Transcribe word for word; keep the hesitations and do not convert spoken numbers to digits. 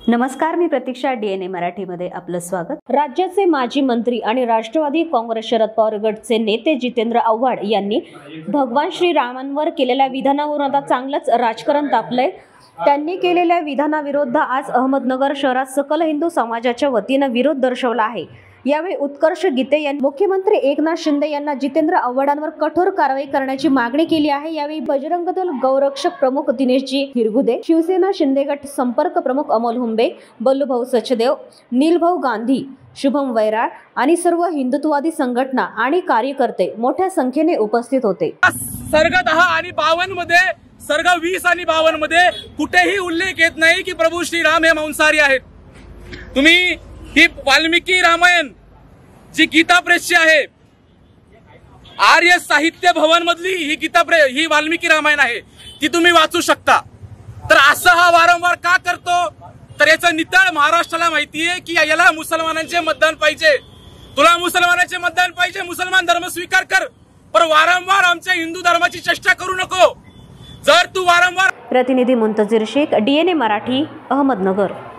नमस्कार, मी प्रतीक्षा. डीएनए मराठीमध्ये आपलं स्वागत. राज्याचे माजी मंत्री आणि राष्ट्रवादी काँग्रेस शरद पवार गटचे नेते जितेंद्र आव्हाड यांनी भगवान श्रीरामांवर केलेल्या विधानावरून आता चांगलंच राजकारण तापलंय. त्यांनी केलेल्या विधानाविरोधात आज अहमदनगर शहरात सकल हिंदू समाजाच्या वतीने विरोध दर्शवला आहे. यावेळी उत्कर्ष गीते यांनी मुख्यमंत्री एकनाथ शिंदे यांना जितेंद्र आव्हाडांवर कठोर कारवाई करण्याची मागणी केली आहे. यावेळी बजरंग दल गौरक्षक प्रमुख दिनेशजी हिरगुदे, शिवसेना शिंदे गट संपर्क प्रमुख अमोल हुंबे, बल्लूभाऊ सचदेव, नीलभाऊ गांधी, शुभम वैराळ आणि सर्व हिंदुत्ववादी संघटना आणि कार्यकर्ते मोठ्या संख्येने उपस्थित होते. सर्ग दहा आणि बावन मध्ये, सर्ग वीस आणि बावन मध्ये कुठेही उल्लेख येत नाही की प्रभू श्रीराम हे मांसाहारी आहेत. तुम्ही ही वाल्मिकी रामायण जी गीता प्रेसची आहे, आर्य साहित्य भवन मधली ही गीता प्रे ही वाल्मिकी रामायण आहे, ती तुम्ही वाचू शकता. तर असं हा वारंवार का करतो? तर याचं नितळ महाराष्ट्राला माहितीये की याला मुसलमानांचे मतदान पाहिजे. तुला मुसलमानांचे मतदान पाहिजे, मुसलमान धर्म स्वीकार कर, पण वारंवार आमच्या हिंदू धर्माची चेष्टा करू नको. जर तू वारंवार प्रतिनिधी मुंतजीर शेख, डीएनए मराठी, अहमदनगर.